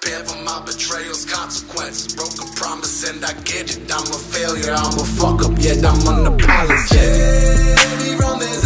prepared for my betrayal's consequences. Broken promise and I get it. I'm a failure, I'm a fuck up, yet I'm unapologetic.